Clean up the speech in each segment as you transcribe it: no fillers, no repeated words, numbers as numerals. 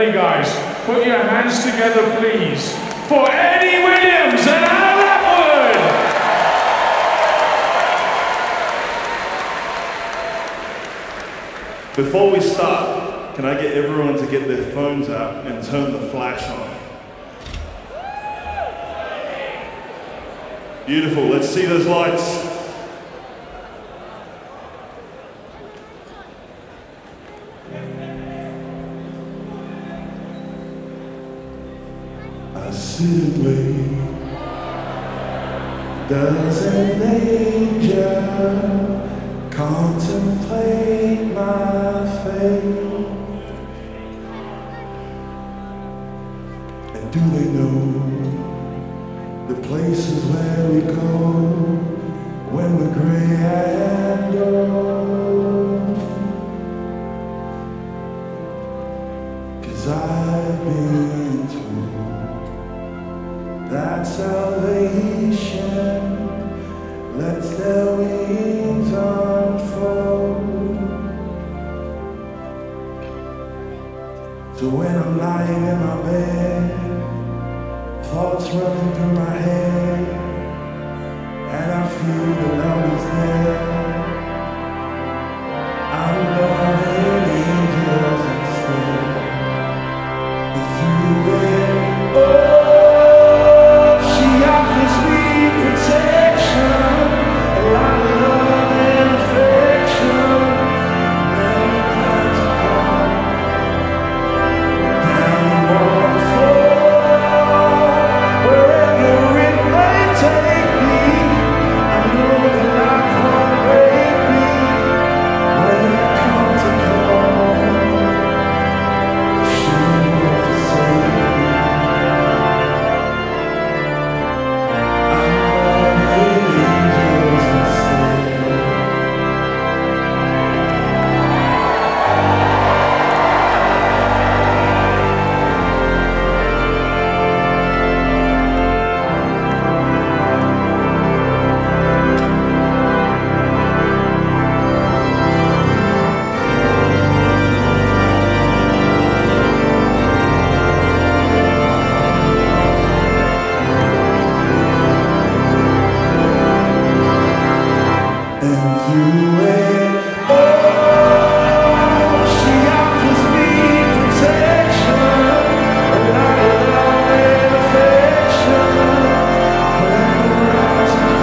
Ready, guys? Put your hands together, please, for Robbie Williams and Anna Lapwood! Before we start, can I get everyone to get their phones out and turn the flash on? Beautiful, let's see those lights. I sit and wait. Does an angel contemplate my fate? And do they know the places where we go when we're gray and old? 'Cause I've been told that salvation lets their wings unfold. So when I'm lying in my bed, thoughts running through my head, and I feel the love is there, I'm loving angels instead. And through it, oh, she offers me protection, a lot of love and affection. Never plan to come down the waterfall. Wherever it may take me, I know that life won't break me. When I come to call, she will forsake me. I'm loving angels instead. And through it, oh, she offers me protection, a lot of love and affection. When the rising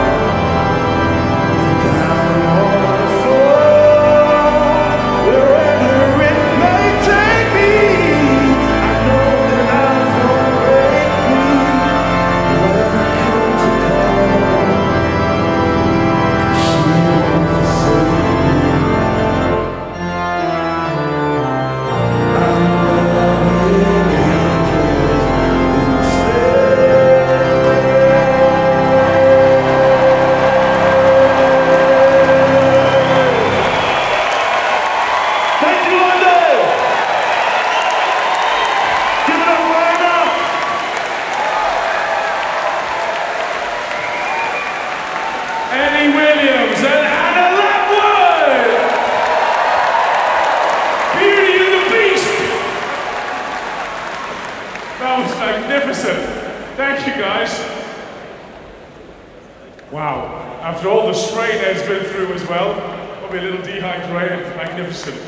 and down the waterfall, wherever it may take me, I know that life won't break me. When I come to call, she won't forsake me. I'm loving angels instead. Thank you, London! Give it up, Anna! Robbie Williams and Anna Lapwood! Beauty and the Beast! That was magnificent. Thank you, guys. Wow. After all the strain Ed's been through as well, probably a little dehydrated. Magnificent.